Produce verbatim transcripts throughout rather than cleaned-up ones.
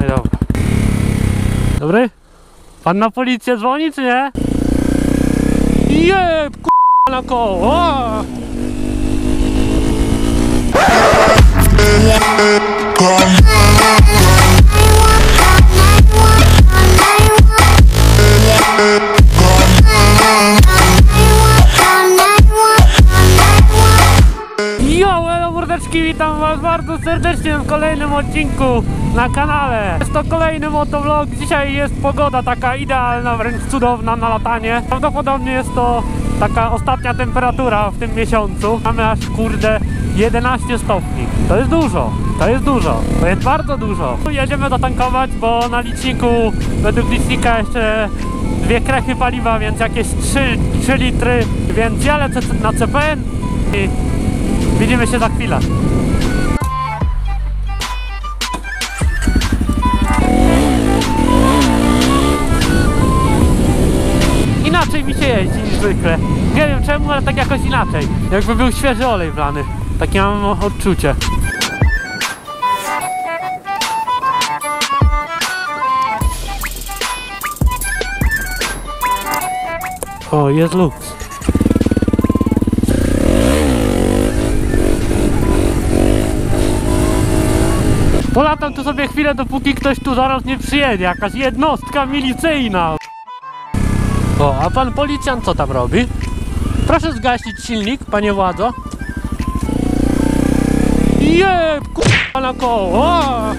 No i dobra. Dobry? Pan na policję dzwoni, czy nie? Jeb, k***a na koło! O! Jo, elo mordeczki, witam was bardzo serdecznie w kolejnym odcinku na kanale. Jest to kolejny motovlog. Dzisiaj jest pogoda taka idealna, wręcz cudowna na latanie. Prawdopodobnie jest to taka ostatnia temperatura w tym miesiącu. Mamy aż kurde jedenaście stopni. To jest dużo, to jest dużo, to jest bardzo dużo. Jedziemy dotankować, bo na liczniku, według licznika jeszcze dwie krechy paliwa, więc jakieś trzy litry. Więc ja lecę na C P N i widzimy się za chwilę. Inaczej mi się jeździ niż zwykle. Nie wiem czemu, ale tak jakoś inaczej. Jakby był świeży olej wlany. Takie mam odczucie. O, jest luks. Polatam tu sobie chwilę, dopóki ktoś tu zaraz nie przyjedzie. Jakaś jednostka milicyjna. O, a pan policjant co tam robi? Proszę zgasić silnik, panie władzo. Jeb, k***a na koło. O!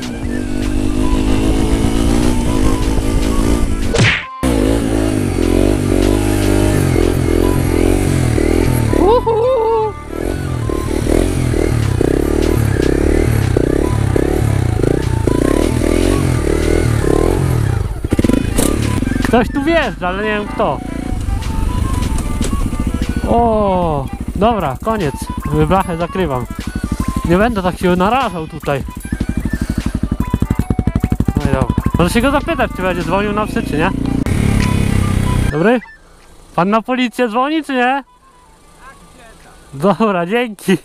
Uhu. Ktoś tu wjeżdża, ale nie wiem kto. O, dobra, koniec. Blachę zakrywam. Nie będę tak się narażał tutaj. No i dobra. Może się go zapytać, czy będzie dzwonił na psy, czy nie? Dobry? Pan na policję dzwoni, czy nie? Dobra, dzięki.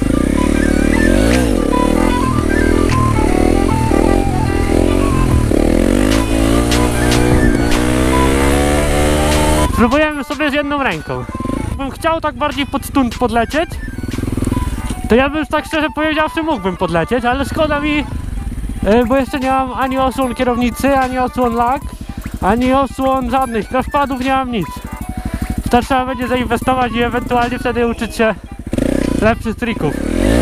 Spróbujemy sobie z jedną ręką. Bym chciał tak bardziej pod stunt podlecieć, to ja bym tak szczerze powiedziawszy mógłbym podlecieć, ale szkoda mi, bo jeszcze nie mam ani osłon kierownicy, ani osłon lak, ani osłon żadnych, crashpadów nie mam nic. To trzeba będzie zainwestować i ewentualnie wtedy uczyć się lepszych trików.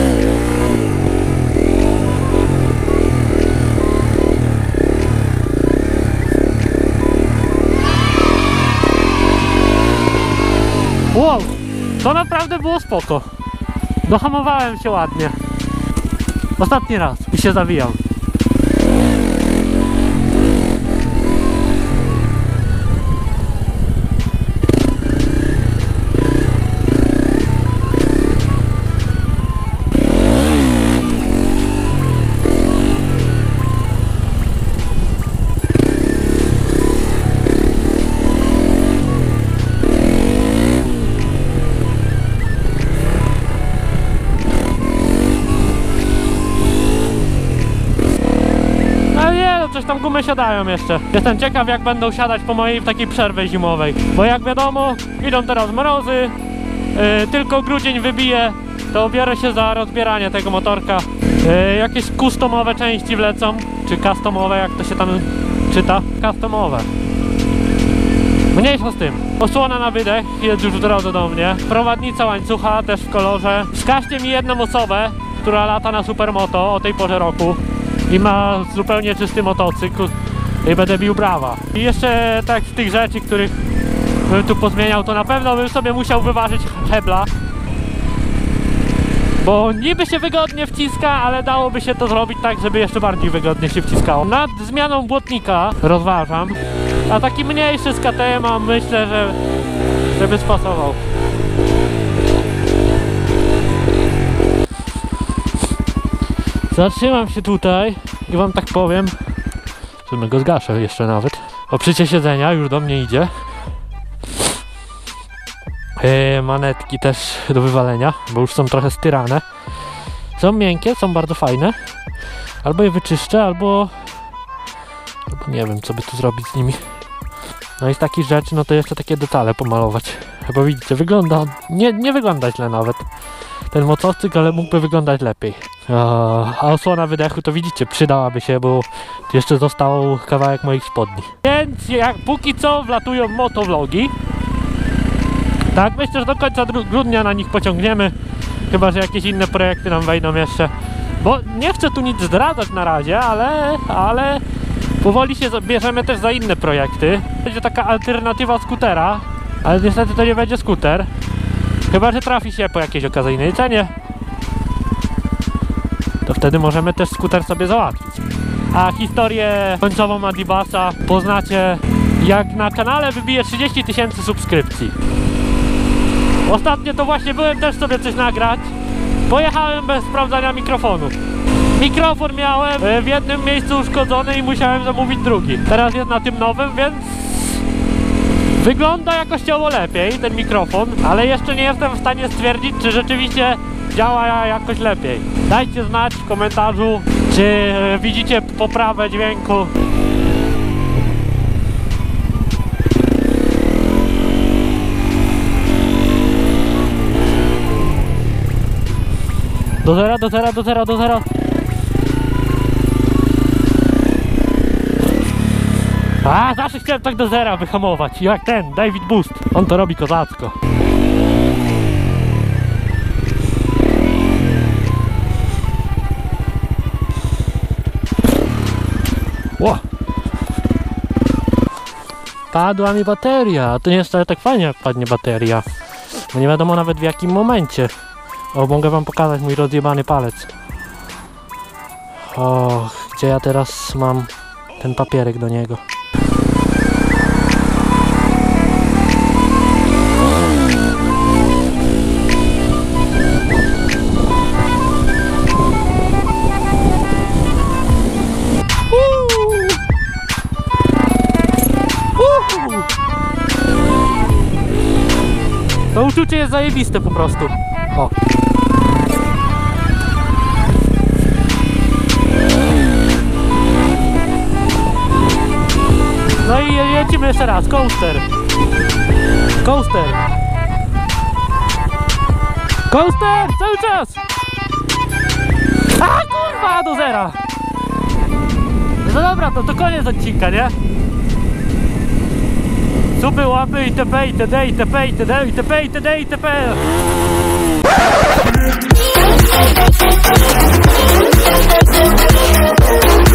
Wow, to naprawdę było spoko. Dohamowałem się ładnie. Ostatni raz i się zawijam. Coś tam gumy siadają jeszcze. Jestem ciekaw, jak będą siadać po mojej takiej przerwie zimowej. Bo jak wiadomo, idą teraz mrozy, yy, tylko grudzień wybije, to biorę się za rozbieranie tego motorka. Yy, jakieś customowe części wlecą, czy customowe, jak to się tam czyta. Customowe. Mniejsza z tym. Osłona na wydech jest już w drodze do mnie. Prowadnica łańcucha też w kolorze. Wskażcie mi jedną osobę, która lata na supermoto o tej porze roku i ma zupełnie czysty motocykl i będę bił brawa. I jeszcze tak z tych rzeczy, których bym tu pozmieniał, to na pewno bym sobie musiał wyważyć hebla, bo niby się wygodnie wciska, ale dałoby się to zrobić tak, żeby jeszcze bardziej wygodnie się wciskało. Nad zmianą błotnika rozważam, a taki mniejszy z K T M myślę, że żeby spasował. Zatrzymam się tutaj i wam tak powiem, że go zgaszę jeszcze nawet. Oprzycie siedzenia już do mnie idzie. Yy, manetki też do wywalenia, bo już są trochę styrane. Są miękkie, są bardzo fajne. Albo je wyczyszczę, albo Nie wiem, co by tu zrobić z nimi. No i z takich rzeczy, no to jeszcze takie detale pomalować. Bo widzicie, wygląda, nie, nie wygląda źle nawet ten motocykl, ale mógłby wyglądać lepiej. A osłona wydechu to widzicie, przydałaby się, bo jeszcze został kawałek moich spodni. Więc jak póki co wlatują motovlogi. Tak, myślę, że do końca grudnia na nich pociągniemy. Chyba że jakieś inne projekty nam wejdą jeszcze. Bo nie chcę tu nic zdradzać na razie, ale, ale powoli się bierzemy też za inne projekty. Będzie taka alternatywa skutera, ale niestety to nie będzie skuter. Chyba że trafi się po jakiejś okazyjnej cenie. To wtedy możemy też skuter sobie załatwić. A historię końcową Adibasa poznacie, jak na kanale wybije trzydzieści tysięcy subskrypcji. Ostatnio to właśnie byłem też sobie coś nagrać. Pojechałem bez sprawdzania mikrofonu. Mikrofon miałem w jednym miejscu uszkodzony i musiałem zamówić drugi. Teraz jest na tym nowym, więc wygląda jakościowo lepiej ten mikrofon, ale jeszcze nie jestem w stanie stwierdzić, czy rzeczywiście działa jakoś lepiej. Dajcie znać w komentarzu, czy widzicie poprawę dźwięku. Do zera, do zera, do zera, do zera. A, zawsze chciałem tak do zera wyhamować, jak ten, David Boost. On to robi kozacko. Ło! Padła mi bateria, to nie jest wcale tak fajnie, jak padnie bateria. Bo nie wiadomo nawet w jakim momencie. O, mogę wam pokazać mój rozjebany palec. O, gdzie ja teraz mam ten papierek do niego? To uczucie jest zajebiste po prostu. O. No i jedziemy jeszcze raz. Coaster. Coaster. Coaster! Cały czas! A kurwa! Do zera! No dobra, to, to koniec odcinka, nie? Supy, łapy, itp, itd, itp, itd, itp, itd, itp.